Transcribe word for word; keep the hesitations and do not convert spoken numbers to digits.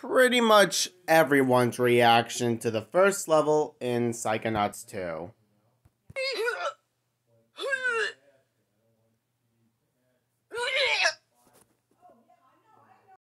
pretty much everyone's reaction to the first level in Psychonauts two.